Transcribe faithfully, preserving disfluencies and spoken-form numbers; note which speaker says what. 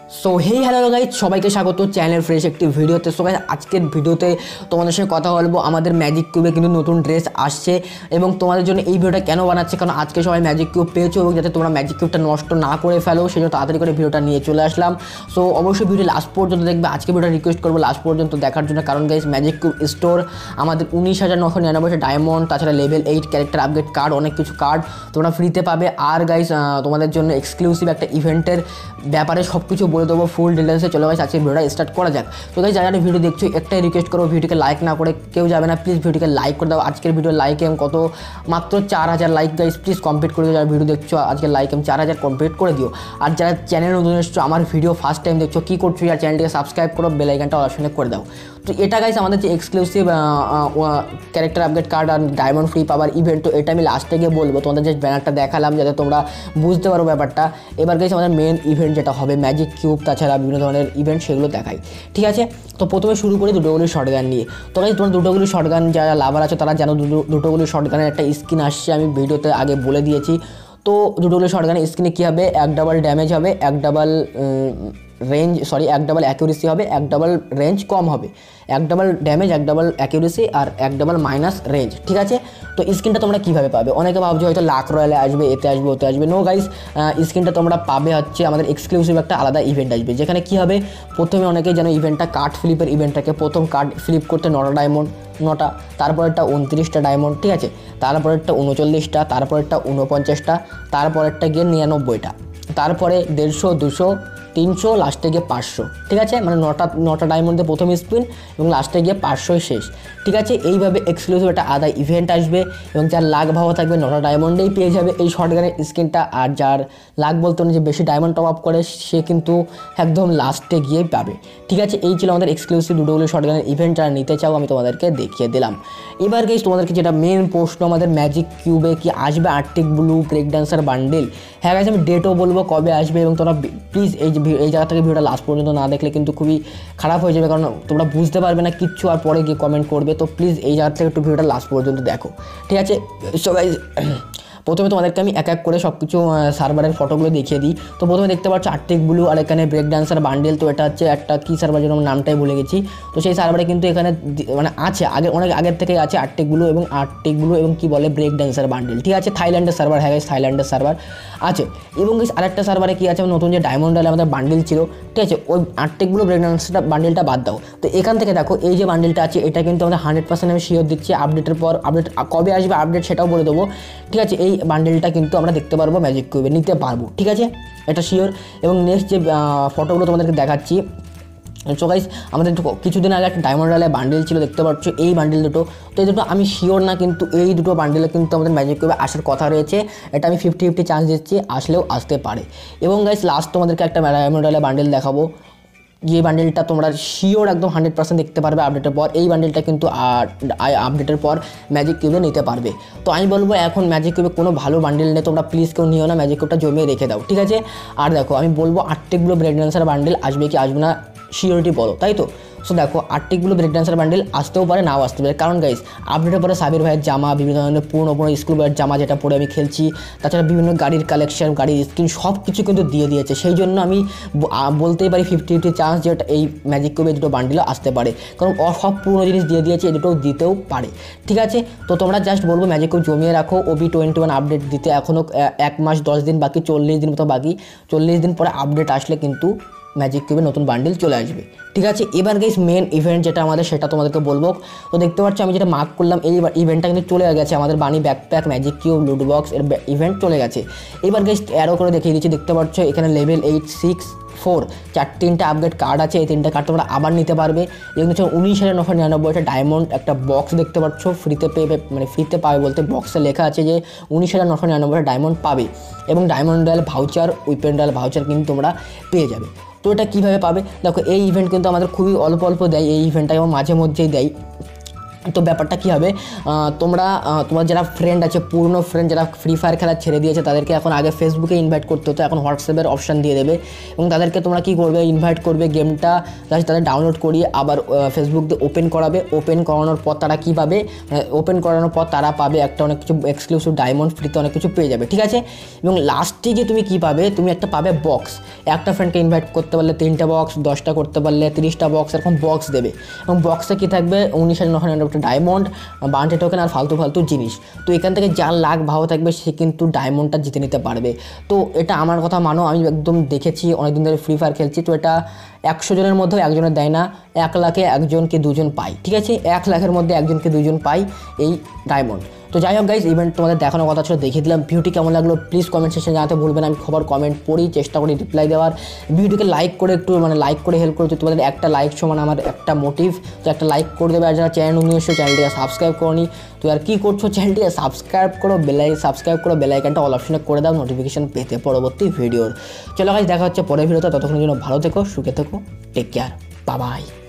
Speaker 1: So hey hello guys, সবাইকে স্বাগত channel fresh একটি ভিডিওতে। সো গাইজ আজকের ভিডিওতে তোমাদের সঙ্গে কথা বলবো আমাদের ম্যাজিক কিউবে কিন্তু নতুন ড্রেস আসছে এবং তোমাদের জন্য এই ভিডিওটা কেন বানাচ্ছে, কারণ আজকে সবাই ম্যাজিক কিউব পেয়েছো এবং যাতে তোমরা ম্যাজিক কিউবটা নষ্ট না করে ফেলো সেই জন্য তাড়াতাড়ি করে ভিডিওটা নিয়ে চলে আসলাম। সো অবশ্যই ভিডিও লাস্ট পর্যন্ত দেখবে। আজকে ভিডিওটা রিকোয়েস্ট করবো লাস্ট পর্যন্ত দেখার জন্য, কারণ গাইজ ম্যাজিক কিউব স্টোর আমাদের উনিশ হাজার নশো নিরানব্বইটা ডায়মন্ড, তাছাড়া level eight character upgrade card, অনেক কিছু কার্ড তোমরা ফ্রিতে পাবে। আর গাইজ তোমাদের জন্য এক্সক্লুসিভ একটা ইভেন্টের ব্যাপারে সব কিছু বলে দেবো ফুল ডিটেলসে। চলো গাইস আজকে ভিডিওটা স্টার্ট করা যাক। তো গাইস যারা ভিডিও দেখছো একটাই রিকোয়েস্ট করো, ভিডিওকে লাইক না করে কেউ যাবে না, প্লিজ ভিডিওকে লাইক করে দাও। আজকের ভিডিও লাইক এম কত, মাত্র চার হাজার লাইক গাইস, প্লিজ কমপ্লিট করে দিও। যারা ভিডিও দেখছো আজকে লাইক এম চার হাজার কমপ্লিট করে দিও। আর যারা চ্যানেল নতুন এসছো, আমার ভিডিও ফার্স্ট টাইম দেখছো, কী করছো, আর চ্যানেলটিকে সাবস্ক্রাইব করো, বেল আইকনটা অপশনে করে দাও। তো এটা গাইস আমাদের যে এক্সক্লুসিভ ক্যারেক্টার আপগ্রেড কার্ড আর ডায়মন্ড ফ্রি পাওয়ার ইভেন্ট, তো এটা আমি লাস্টে গিয়ে বলবো। তোমাদের যে ব্যানারটা দেখালাম যাতে তোমরা বুঝতে পারো ব্যাপারটা। এবার গাইস আমাদের মেন ইভেন্ট যেটা হবে ম্যাজিক কিউব, তাছাড়া বিভিন্ন ধরনের ইভেন্ট সেগুলো দেখাই, ঠিক আছে? তো প্রথমে শুরু করি দুটোগুলি শর্টগান নিয়ে। তো গাইস তোমরা দুটোগুলি শর্টগান যারা লাভার আছে তারা জানো, দুটো দুটোগুলি শর্টগানের একটা স্কিন আসছে, আমি ভিডিওতে আগে বলে দিয়েছি। তো দুটোগুলি শর্টগানের স্কিনে কী হবে, এক ডাবল ড্যামেজ হবে, এক ডাবল রেঞ্জ সরি এক ডাবল অ্যাকিউরেসি হবে, এক ডাবল রেঞ্জ কম হবে, এক ডাবল ড্যামেজ, এক ডাবল অ্যাকিউরেসি আর এক ডাবল মাইনাস রেঞ্জ, ঠিক আছে? তো স্কিনটা তোমরা কীভাবে পাবে? অনেকে ভাবছো হয়তো লাক রয়্যালে আসবে, এতে আসবে, ওতে আসবে। নো গাইস, স্কিনটা তোমরা পাবে হচ্ছে আমাদের এক্সক্লুসিভ একটা আলাদা ইভেন্ট আসবে, যেখানে কী হবে, প্রথমে অনেকেই যেন ইভেন্টটা কার্ড ফ্লিপের ইভেন্টটাকে, প্রথম কার্ড ফ্লিপ করতে নটা ডায়মন্ড নটা তারপরেরটা উনত্রিশটা ডায়মন্ড, ঠিক আছে? তারপরেরটা উনচল্লিশটা, তারপরেরটা উনপঞ্চাশটা, তারপরেরটা গিয়ে নিরানব্বইটা, তারপরে দেড়শো, দুশো, তিনশো, লাস্টে গিয়ে পাঁচশো, ঠিক আছে? মানে নটা নটা ডায়মন্ডে প্রথম স্পিন এবং লাস্টে গিয়ে পাঁচশোই শেষ, ঠিক আছে? এইভাবে এক্সক্লুসিভ একটা আলাদা ইভেন্ট আসবে এবং যার লাখ ভাবা থাকবে নটা ডায়মন্ডেই পেয়ে যাবে এই শর্টগানের স্কিনটা। আর যার লাখ বলতে যে বেশি ডায়মন্ড টপ আপ করে সে কিন্তু একদম লাস্টে গিয়েই পাবে, ঠিক আছে? এই ছিল আমাদের এক্সক্লুসিভ দুটোগুলো শর্টগানের ইভেন্ট। যারা নিতে চাও আমি তোমাদেরকে দেখিয়ে দিলাম। এবার গাইস তোমাদেরকে যেটা মেন প্রশ্ন, আমাদের ম্যাজিক কিউবে কি আসবে arctic blue break dancer bundle? হ্যাঁ গাইস, আমি ডেটও বলবো কবে আসবে এবং তোমরা প্লিজ এই যে এই জায়গা থেকে ভিডিওটা লাস্ট পর্যন্ত না দেখলে কিন্তু খুবই খারাপ হয়ে যাবে, কারণ তোমরা বুঝতে পারবে না কিচ্ছু আর পরে গিয়ে কমেন্ট করবে। তো প্লিজ এই জায়গা থেকে একটু ভিডিওটা লাস্ট পর্যন্ত দেখো, ঠিক আছে? সো গাইস প্রথমে তোমাদেরকে আমি এক এক করে সব কিছু সার্ভারের ফটোগুলো দেখিয়ে দিই। তো প্রথমে দেখতে পাচ্ছ আর্টিক ব্লু আর এখানে ব্রেক ডান্সার বান্ডেল। তো এটা হচ্ছে একটা কী সার্ভার, যেন নামটাই ভুলে গেছি। তো সেই সার্ভারে কিন্তু এখানে মানে আছে আগে, অনেক আগের থেকেই আছে আর্টিক ব্লু এবং আর্টিক ব্লু এবং কী বলে ব্রেক ডান্সার বান্ডেল, ঠিক আছে? থাইল্যান্ডের সার্ভার, হ্যাঁ গাইস থাইল্যান্ডের সার্ভার আছে। এবং আরেকটা সার্ভারে কী আছে, নতুন যে ডায়মন্ড রয়্যালে আমাদের বান্ডেল ছিল, ঠিক আছে? ওই আর্টিক ব্লু ব্রেক ডান্সারটা বান্ডেলটা বাদ দাও। তো এখান থেকে দেখো এই যে বান্ডেলটা আছে, এটা কিন্তু আমাদের হান্ড্রেড পার্সেন্ট আমি শিওর দিচ্ছি, আপডেটের পর আপডেট কবে আসবে আপডেট সেটাও বলে দেবো, ঠিক আছে? এই বান্ডেলটা কিন্তু আমরা দেখতে পারবো ম্যাজিক কিউবে, নিতে পারবো, ঠিক আছে? এটা শিওর। এবং নেক্সট যে ফটোগুলো তোমাদেরকে দেখাচ্ছি। সো গাইস আমাদের কিছুদিন আগে একটা ডায়মন্ড রয়্যালে বান্ডেল ছিল, দেখতে পাচ্ছ এই বান্ডেল দুটো। তো এই দুটো আমি শিওর না, কিন্তু এই দুটো বান্ডেলে কিন্তু আমাদের ম্যাজিক কিউবে আসার কথা রয়েছে। এটা আমি ফিফটি ফিফটি চান্স দিচ্ছি, আসলেও আসতে পারে। এবং গাইস লাস্ট তোমাদেরকে একটা ডায়মন্ড রয়্যালে বান্ডেল দেখাবো, যে বান্ডেলটা তোমরা শিওর একদম হান্ড্রেড পার্সেন্ট দেখতে পারবে আপডেটের পর। এই বান্ডেলটা কিন্তু আপডেটের পর ম্যাজিক কিউবে নিতে পারবে। তো আমি বলবো এখন ম্যাজিক কিউবে কোনো ভালো বান্ডেল নেই, তোমরা প্লিজ কেউ নিও না, ম্যাজিক কিউবটা জমিয়ে রেখে দাও, ঠিক আছে? আর দেখো আমি বলবো আর্টিকগুলো ব্রেক ডান্সার বান্ডেল আসবে কি আসবে না শিওরিটি বলো, তাই তো? সো দেখো আর্টিকগুলো ব্রেক ডান্সার বান্ডেল আসতেও পারে, নাও আসতে পারে, কারণ গাইস আপডেটের পরে সাবির ভাইয়ের জামা, বিভিন্ন ধরনের পুরনো পুরনো স্কুল ভাইয়ের জামা যেটা পরে আমি খেলছি, তাছাড়া বিভিন্ন গাড়ির কালেকশন, গাড়ির স্কিন সব কিছু কিন্তু দিয়ে দিয়েছে। সেই জন্য আমি বলতেই পারি ফিফটি ফিফটি চান্স যে এই ম্যাজিক কিউবে দুটো বান্ডেলও আসতে পারে, কারণ সব পুরনো জিনিস দিয়ে দিয়েছে, এই দুটো দিতেও পারে, ঠিক আছে? তো তোমরা জাস্ট বলবো ম্যাজিক কিউব জমিয়ে রাখো, ওবি টোয়েন্টি ওয়ান আপডেট দিতে এখনও এক মাস দশ দিন বাকি, চল্লিশ দিন মতো বাকি। চল্লিশ দিন পরে আপডেট আসলে কিন্তু ম্যাজিক কিউবে নতুন বান্ডেল চলে আসবে, ঠিক আছে? এবার গাইস মেন ইভেন্ট যেটা আমাদের সেটা তোমাদেরকে বলবো। তো দেখতে পাচ্ছ আমি যেটা মার্ক করলাম, এই ইভেন্টটা কিন্তু চলে গেছে, আমাদের bunny backpack magic cube loot box এর ইভেন্ট চলে গেছে। এবার গাইস অ্যারো করে দেখিয়ে দিচ্ছি, দেখতে পাচ্ছ এখানে লেভেল এইট সিক্স ফোর চার তিনটা আপগ্রেড কার্ড আছে, এই তিনটা কার্ড তোমরা আবার নিতে পারবে। এবং হচ্ছে উনিশ হাজার নশো নিরানব্বইটা ডায়মন্ড একটা বক্স দেখতে পাচ্ছ, ফ্রিতে পেয়ে মানে ফ্রিতে পাবে বলতে বক্সে লেখা আছে যে উনিশ হাজার নশো নিরানব্বইটা ডায়মন্ড পাবে এবং diamond royal voucher, weapon royal voucher কিন্তু তোমরা পেয়ে যাবে। তো এটা কীভাবে পাবে? দেখো এই ইভেন্ট কিন্তু আমাদের খুবই অল্প অল্প দেয়, এই ইভেন্টটা এবং মাঝে মধ্যেই দেয়। তো ব্যাপারটা কী হবে, তোমরা তোমার যারা ফ্রেন্ড আছে, পুরনো ফ্রেন্ড যারা ফ্রি ফায়ার খেলা ছেড়ে দিয়েছে, তাদেরকে এখন আগে ফেসবুকে ইনভাইট করতে হতো, এখন হোয়াটসঅ্যাপের অপশান দিয়ে দেবে এবং তাদেরকে তোমরা কী করবে, ইনভাইট করবে, গেমটা জাস্ট তাদের ডাউনলোড করিয়ে আবার ফেসবুক দিয়ে ওপেন করাবে। ওপেন করানোর পর তারা কী পাবে, ওপেন করানোর পর তারা পাবে একটা অনেক কিছু এক্সক্লুসিভ ডায়মন্ড, ফ্রিতে অনেক কিছু পেয়ে যাবে, ঠিক আছে। এবং লাস্টে গিয়ে তুমি কী পাবে, তুমি একটা পাবে বক্স। একটা ফ্রেন্ডকে ইনভাইট করতে পারলে তিনটা বক্স, দশটা করতে পারলে তিরিশটা বক্স, এরকম বক্স দেবে এবং বক্সে কী থাকবে, উনিশ হাজার নশো নিরানব্বই ডায়মন্ড, বাউন্টি টোকেন আর ফালতু ফালতু জিনিস। তো এখান থেকে যার লাখ ভালো থাকবে সে কিন্তু ডায়মন্ডটা জিতে নিতে পারবে। তো এটা আমার কথা মানো, আমি একদম দেখেছি, অনেকদিন ধরে ফ্রি ফায়ার খেলছি। তো এটা একশো জনের মধ্যেও একজনের দেয় না, এক লাখে একজনকে দুজন পায়, ঠিক আছে, এক লাখের মধ্যে একজনকে দুজন পায় এই ডায়মন্ড। তো যাই হোক গাইজ, ইভেন্ট তোমাদের দেখানোর কথা ছিল, দেখিয়ে দিলাম। ভিডিওটি কেমন লাগলো প্লিজ কমেন্ট সেকশনে জানাতে ভুলবেন। আমি খবর কমেন্ট পড়েই চেষ্টা করি রিপ্লাই দেওয়ার। ভিডিওটিকে লাইক করে একটু মানে লাইক করে হেল্প করতে, তোমাদের একটা লাইক সমান আমার একটা মোটিভ। তো একটা লাইক করে দেবে, আর যারা চ্যানেল নতুন এসেছো চ্যানেলটিকে সাবস্ক্রাইব করোনি, তো আর কী করছো, চ্যানেলটিকে সাবস্ক্রাইব করো, বেলাই সাবস্ক্রাইব করো, বেল আইকনটা অল অপশনে করে দাও নোটিফিকেশন পেতে পরবর্তী ভিডিওর। চলো গাইজ, দেখা হচ্ছে পরের ভিডিওতে, ততক্ষণের জন্য ভালো থেকো, সুখে থেকো, টেক কেয়ার, বাই বাই।